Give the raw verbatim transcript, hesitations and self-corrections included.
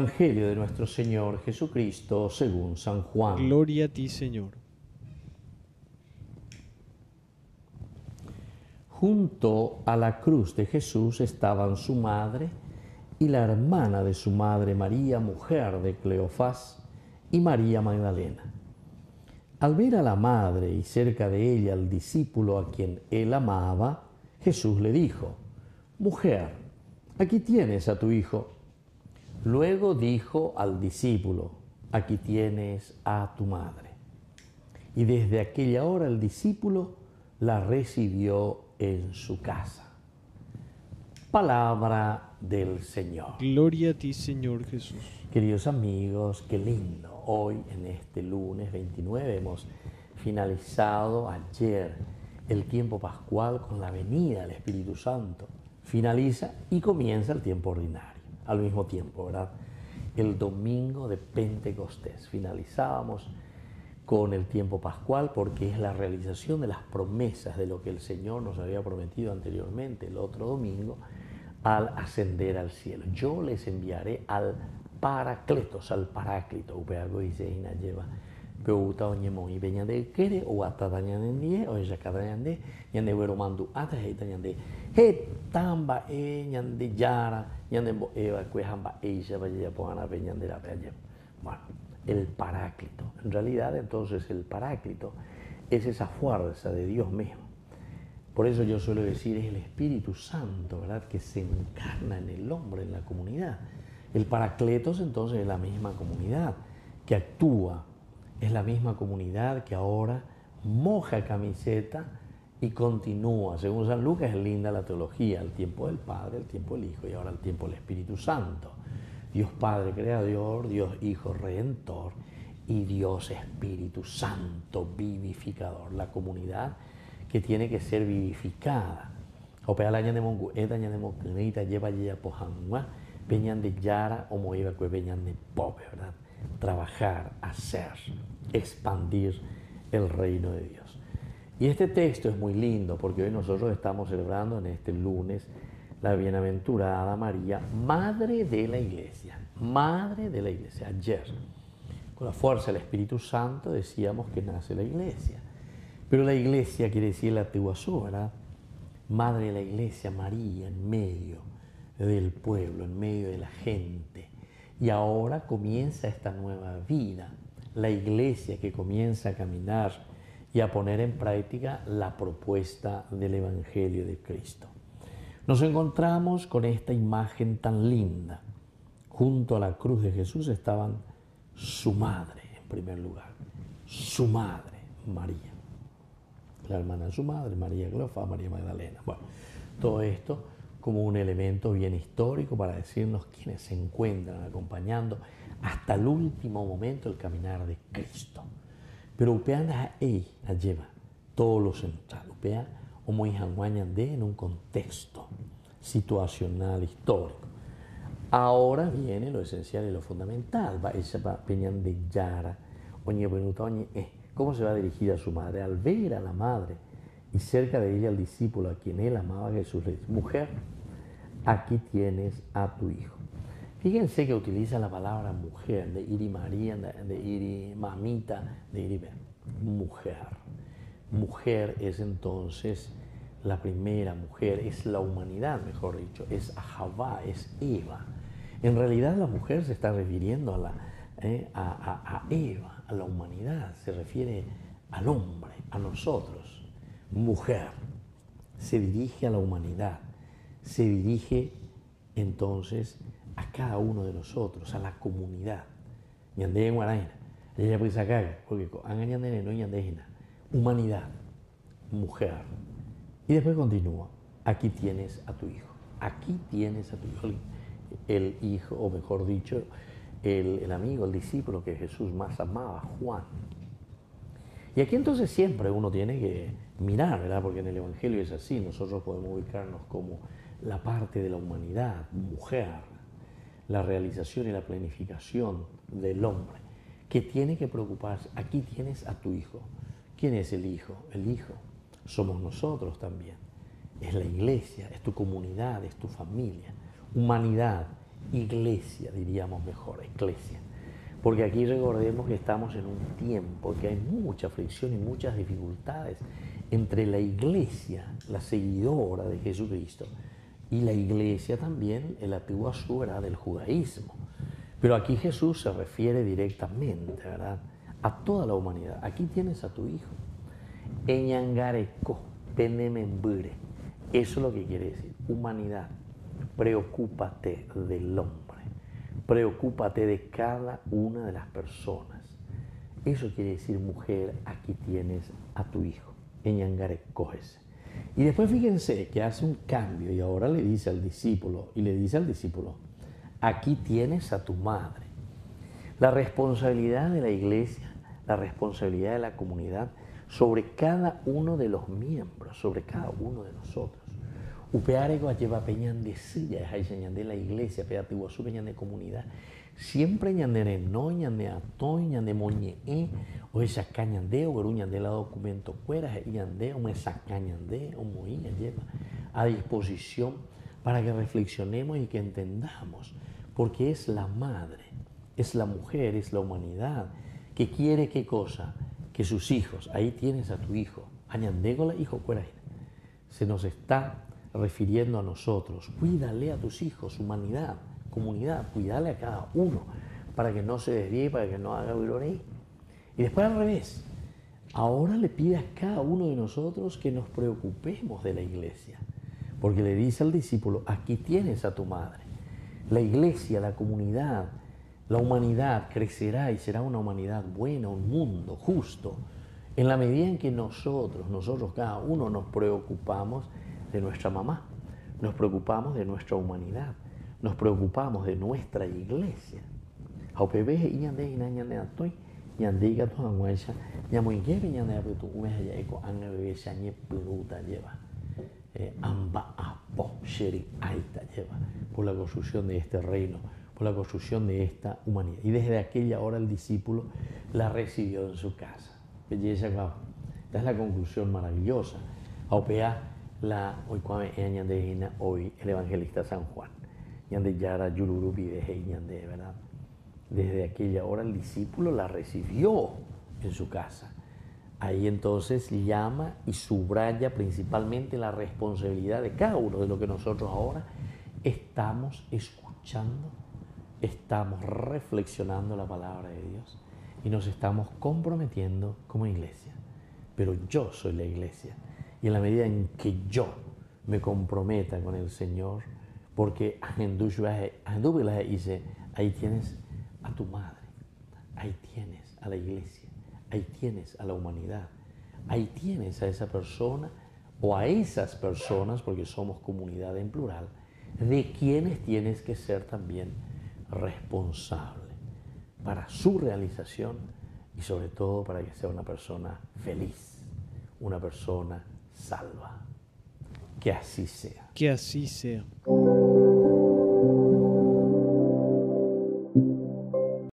Evangelio de nuestro Señor Jesucristo según San Juan. Gloria a ti, Señor. Junto a la cruz de Jesús estaban su madre y la hermana de su madre María, mujer de Cleofás, y María Magdalena. Al ver a la madre y cerca de ella al discípulo a quien él amaba, Jesús le dijo: Mujer, aquí tienes a tu hijo. Luego dijo al discípulo: Aquí tienes a tu madre. Y desde aquella hora el discípulo la recibió en su casa. Palabra del Señor. Gloria a ti, Señor Jesús. Queridos amigos, qué lindo. Hoy, en este lunes veintinueve, hemos finalizado ayer el tiempo pascual con la venida del Espíritu Santo. Finaliza y comienza el tiempo ordinario al mismo tiempo, ¿verdad? El domingo de Pentecostés. Finalizábamos con el tiempo pascual porque es la realización de las promesas de lo que el Señor nos había prometido anteriormente, el otro domingo, al ascender al cielo. Yo les enviaré al Paracletos, al Paráclito. Upeago dice ina lleva peuta oñemo y beñande quere o atadañande o ella cadañande ñande güero mandu ataheita ñande he tamba e ñande yara ñande bo eva cuejamba ella vaya pohana beñande la bella. Bueno, el Paráclito. En realidad, entonces, el Paráclito es esa fuerza de Dios mismo. Por eso yo suelo decir, es el Espíritu Santo, ¿verdad?, que se encarna en el hombre, en la comunidad. El Paracletos, entonces, es la misma comunidad que actúa, es la misma comunidad que ahora moja camiseta y continúa. Según San Lucas, es linda la teología, el tiempo del Padre, el tiempo del Hijo y ahora el tiempo del Espíritu Santo. Dios Padre Creador, Dios Hijo Redentor y Dios Espíritu Santo vivificador. La comunidad que tiene que ser vivificada. Opea año de mongu, esta año de mongunita lleva ya pojanma, veñan de yara o moiva que veñan de pobre, ¿verdad? Trabajar, hacer, expandir el reino de Dios. Y este texto es muy lindo porque hoy nosotros estamos celebrando en este lunes la bienaventurada María, Madre de la Iglesia, Madre de la Iglesia. Ayer, con la fuerza del Espíritu Santo, decíamos que nace la Iglesia. Pero la Iglesia quiere decir la Tehuazú, ¿verdad? Madre de la Iglesia, María, en medio del pueblo, en medio de la gente. Y ahora comienza esta nueva vida, la Iglesia que comienza a caminar y a poner en práctica la propuesta del Evangelio de Cristo. Nos encontramos con esta imagen tan linda. Junto a la cruz de Jesús estaban su madre, en primer lugar, su madre, María. La hermana de su madre, María Cleofás, María Magdalena. Bueno, todo esto como un elemento bien histórico para decirnos quiénes se encuentran acompañando hasta el último momento el caminar de Cristo. Pero upea ahí la lleva todo lo central. Upea o muy de en un contexto situacional histórico. Ahora viene lo esencial y lo fundamental. Va esa peñan de Yara, oñe benutoñe, eh. ¿Cómo se va a dirigir a su madre? Al ver a la madre y cerca de ella al discípulo a quien él amaba, Jesús le dice: Mujer, aquí tienes a tu hijo. Fíjense que utiliza la palabra mujer, de iri María, de iri mamita, de iri mujer. Mujer es entonces la primera mujer, es la humanidad, mejor dicho, es Ahavá, es Eva. En realidad la mujer se está refiriendo a, la, eh, a, a, a Eva, a la humanidad, se refiere al hombre, a nosotros. Mujer se dirige a la humanidad, se dirige entonces a cada uno de nosotros, a la comunidad. Ñandé en Guaraina, ella puede sacar, porque angañandene no ñandejina. Humanidad, mujer. Y después continúa: aquí tienes a tu hijo, aquí tienes a tu hijo, el, el hijo, o mejor dicho, el, el amigo, el discípulo que Jesús más amaba, Juan. Y aquí entonces siempre uno tiene que mirar, ¿verdad? Porque en el Evangelio es así, nosotros podemos ubicarnos como la parte de la humanidad, mujer, la realización y la planificación del hombre, que tiene que preocuparse. Aquí tienes a tu hijo. ¿Quién es el hijo? El hijo somos nosotros también. Es la iglesia, es tu comunidad, es tu familia. Humanidad iglesia, diríamos mejor, eclesia. Porque aquí recordemos que estamos en un tiempo que hay mucha fricción y muchas dificultades entre la iglesia, la seguidora de Jesucristo, y la iglesia también, el antiguo Ashura del judaísmo. Pero aquí Jesús se refiere directamente, ¿verdad?, a toda la humanidad. Aquí tienes a tu hijo. Eñangareko, penemembure. Eso es lo que quiere decir. Humanidad, preocúpate del hombre. Preocúpate de cada una de las personas. Eso quiere decir, mujer, aquí tienes a tu hijo. Eñangareko ese. Y después fíjense que hace un cambio y ahora le dice al discípulo, y le dice al discípulo, aquí tienes a tu madre. La responsabilidad de la iglesia, la responsabilidad de la comunidad sobre cada uno de los miembros, sobre cada uno de nosotros. Upearego lleva peñan de silla, es ahí de la iglesia, peativo su peñan de comunidad. Siempre ñandere no, ñande atoy, ñande moñe, o esa cañande, o gruñande la documento fuera, ñande, o me sacañande, o moña lleva a disposición para que reflexionemos y que entendamos, porque es la madre, es la mujer, es la humanidad, que quiere qué cosa, que sus hijos, ahí tienes a tu hijo, añandégola, hijo, fuera, se nos está refiriendo a nosotros, cuídale a tus hijos, humanidad, comunidad, cuídale a cada uno, para que no se desvíe, para que no haga virorey. Y después al revés, ahora le pide a cada uno de nosotros que nos preocupemos de la iglesia, porque le dice al discípulo, aquí tienes a tu madre. La iglesia, la comunidad, la humanidad crecerá y será una humanidad buena, un mundo justo, en la medida en que nosotros, nosotros cada uno nos preocupamos de nuestra mamá, nos preocupamos de nuestra humanidad, nos preocupamos de nuestra iglesia. Por la construcción de este reino, por la construcción de esta humanidad. Y desde aquella hora el discípulo la recibió en su casa. Esta es la conclusión maravillosa. La, hoy, hoy el evangelista San Juan, ¿verdad? Desde aquella hora el discípulo la recibió en su casa. Ahí entonces llama y subraya principalmente la responsabilidad de cada uno de lo que nosotros ahora estamos escuchando, estamos reflexionando la palabra de Dios y nos estamos comprometiendo como iglesia. Pero yo soy la iglesia. Y en la medida en que yo me comprometa con el Señor, porque ahí tienes a tu madre, ahí tienes a la iglesia, ahí tienes a la humanidad, ahí tienes a esa persona o a esas personas, porque somos comunidad en plural, de quienes tienes que ser también responsable para su realización y sobre todo para que sea una persona feliz, una persona salva. Que así sea. Que así sea.